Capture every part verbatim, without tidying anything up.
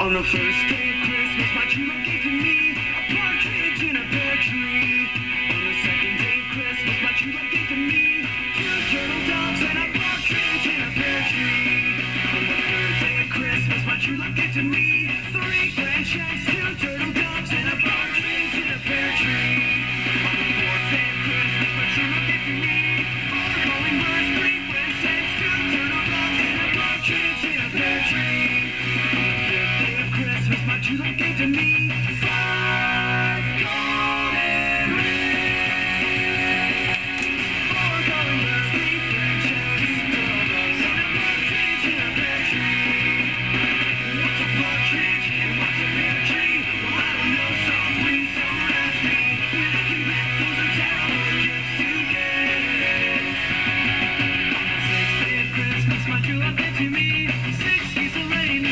On the first day of Christmas, my true love gave to me a partridge in a pear tree. On the second day of Christmas, my true love gave to me two turtle doves and a partridge in a pear tree. On the third day of Christmas, my true love gave to me three grand checks, two turtle doves and a partridge in a pear tree. On the fourth day of Christmas, my true love gave to me four calling birds, three grand checks, two turtle doves and a partridge in a pear tree. Christmas, my true love gave to me five golden rings, four golden birds, three French hens, two turtle doves, and a partridge in a pear tree. What's a partridge and what's a pear tree? Well, I don't know, so please don't ask me. Looking back, those are terrible gifts to get. On the sixth day of Christmas, my true love gave to me six geese a laying.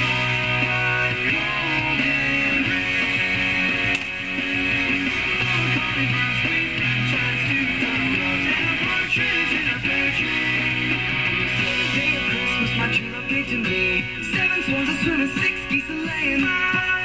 My true love gave to me seven swans a swimming, six geese a laying.